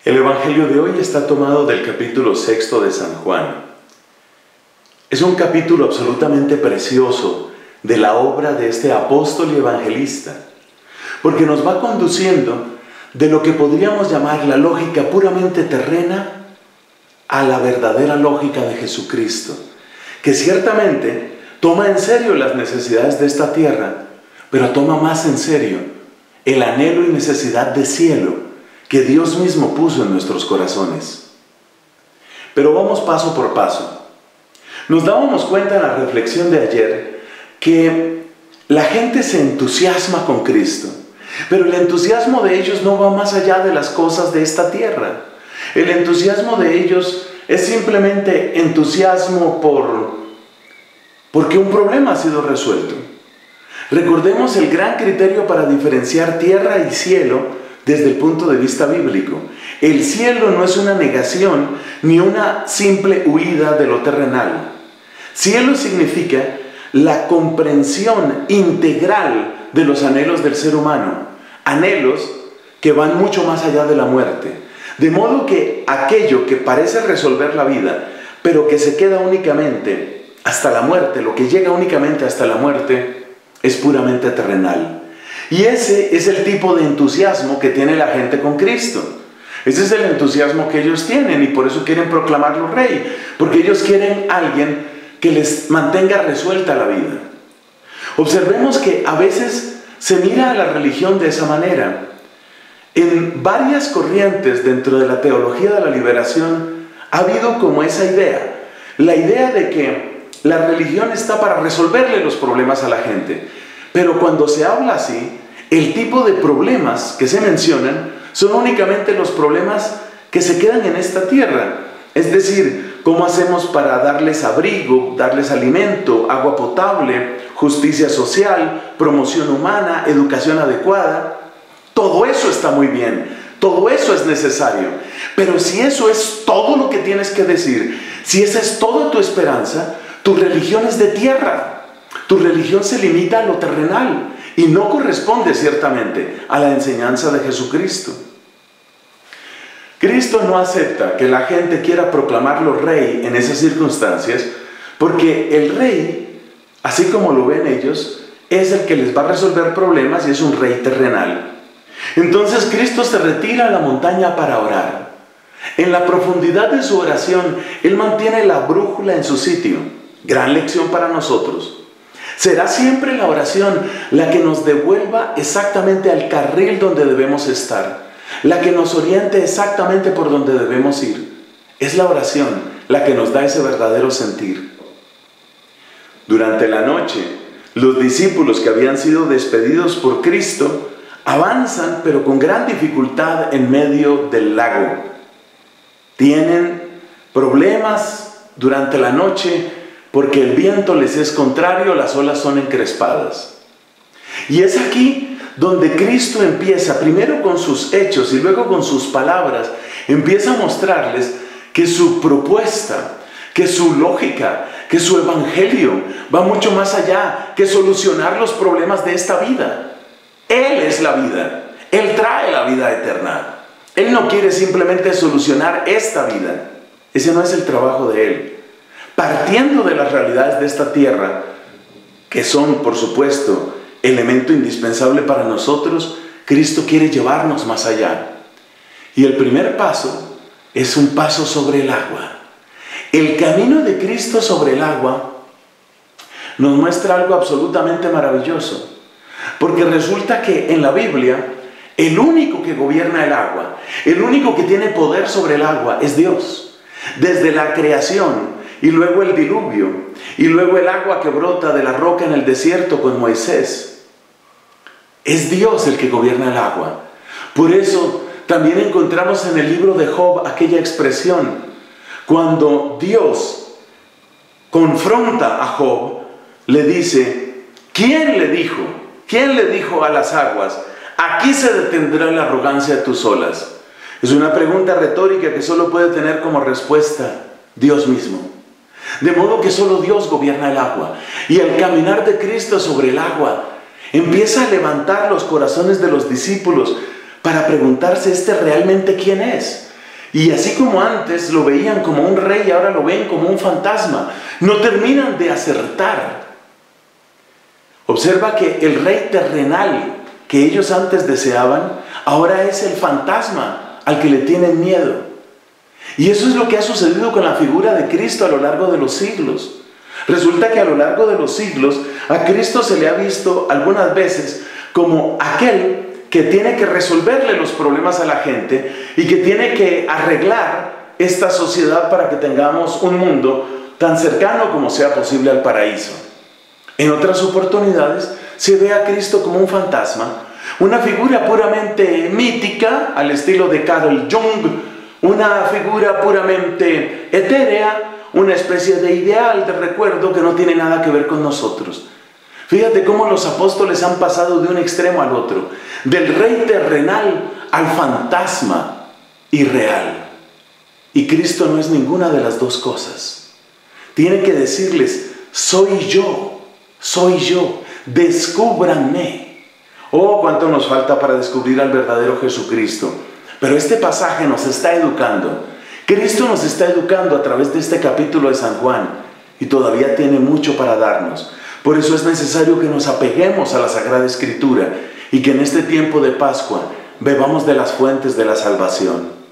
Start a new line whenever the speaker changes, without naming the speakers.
El Evangelio de hoy está tomado del capítulo 6 de San Juan. Es un capítulo absolutamente precioso de la obra de este apóstol y evangelista, porque nos va conduciendo de lo que podríamos llamar la lógica puramente terrena a la verdadera lógica de Jesucristo, que ciertamente toma en serio las necesidades de esta tierra, pero toma más en serio el anhelo y necesidad de cielo que Dios mismo puso en nuestros corazones. Pero vamos paso por paso. Nos dábamos cuenta en la reflexión de ayer que la gente se entusiasma con Cristo, pero el entusiasmo de ellos no va más allá de las cosas de esta tierra. El entusiasmo de ellos es simplemente entusiasmo porque un problema ha sido resuelto. Recordemos el gran criterio para diferenciar tierra y cielo desde el punto de vista bíblico. El cielo no es una negación ni una simple huida de lo terrenal. Cielo significa la comprensión integral de los anhelos del ser humano, anhelos que van mucho más allá de la muerte. De modo que aquello que parece resolver la vida, pero que se queda únicamente hasta la muerte, lo que llega únicamente hasta la muerte, es puramente terrenal. Y ese es el tipo de entusiasmo que tiene la gente con Cristo. Ese es el entusiasmo que ellos tienen y por eso quieren proclamarlo rey, porque ellos quieren alguien que les mantenga resuelta la vida. Observemos que a veces se mira a la religión de esa manera. En varias corrientes dentro de la teología de la liberación ha habido como esa idea, la idea de que la religión está para resolverle los problemas a la gente. Pero cuando se habla así, el tipo de problemas que se mencionan son únicamente los problemas que se quedan en esta tierra. Es decir, cómo hacemos para darles abrigo, darles alimento, agua potable, justicia social, promoción humana, educación adecuada. Todo eso está muy bien, todo eso es necesario. Pero si eso es todo lo que tienes que decir, si esa es toda tu esperanza, tu religión es de tierra. Tu religión se limita a lo terrenal y no corresponde ciertamente a la enseñanza de Jesucristo. Cristo no acepta que la gente quiera proclamarlo rey en esas circunstancias, porque el rey, así como lo ven ellos, es el que les va a resolver problemas y es un rey terrenal. Entonces Cristo se retira a la montaña para orar. En la profundidad de su oración, Él mantiene la brújula en su sitio. Gran lección para nosotros. Será siempre la oración la que nos devuelva exactamente al carril donde debemos estar, la que nos oriente exactamente por donde debemos ir. Es la oración la que nos da ese verdadero sentir. Durante la noche, los discípulos que habían sido despedidos por Cristo avanzan, pero con gran dificultad en medio del lago. Tienen problemas durante la noche, porque el viento les es contrario, las olas son encrespadas. Y es aquí donde Cristo empieza, primero con sus hechos y luego con sus palabras, empieza a mostrarles que su propuesta, que su lógica, que su evangelio va mucho más allá que solucionar los problemas de esta vida. Él es la vida, Él trae la vida eterna. Él no quiere simplemente solucionar esta vida, ese no es el trabajo de Él. Partiendo de las realidades de esta tierra, que son, por supuesto, elemento indispensable para nosotros, Cristo quiere llevarnos más allá. Y el primer paso es un paso sobre el agua. El camino de Cristo sobre el agua nos muestra algo absolutamente maravilloso, porque resulta que en la Biblia, el único que gobierna el agua, el único que tiene poder sobre el agua es Dios. Desde la creación, y luego el diluvio, y luego el agua que brota de la roca en el desierto con Moisés. Es Dios el que gobierna el agua. Por eso también encontramos en el libro de Job aquella expresión, cuando Dios confronta a Job, le dice, ¿quién le dijo a las aguas, aquí se detendrá la arrogancia de tus olas? Es una pregunta retórica que solo puede tener como respuesta Dios mismo. De modo que solo Dios gobierna el agua. Y al caminar de Cristo sobre el agua, empieza a levantar los corazones de los discípulos para preguntarse, ¿este realmente quién es? Y así como antes lo veían como un rey, ahora lo ven como un fantasma. No terminan de acertar. Observa que el rey terrenal que ellos antes deseaban, ahora es el fantasma al que le tienen miedo. Y eso es lo que ha sucedido con la figura de Cristo a lo largo de los siglos. Resulta que a lo largo de los siglos a Cristo se le ha visto algunas veces como aquel que tiene que resolverle los problemas a la gente y que tiene que arreglar esta sociedad para que tengamos un mundo tan cercano como sea posible al paraíso. En otras oportunidades se ve a Cristo como un fantasma, una figura puramente mítica al estilo de Carl Jung, una figura puramente etérea, una especie de ideal, de recuerdo que no tiene nada que ver con nosotros. Fíjate cómo los apóstoles han pasado de un extremo al otro, del rey terrenal al fantasma irreal. Y Cristo no es ninguna de las dos cosas. Tiene que decirles, soy yo, descúbranme. Oh, cuánto nos falta para descubrir al verdadero Jesucristo. Pero este pasaje nos está educando. Cristo nos está educando a través de este capítulo de San Juan y todavía tiene mucho para darnos. Por eso es necesario que nos apeguemos a la Sagrada Escritura y que en este tiempo de Pascua bebamos de las fuentes de la salvación.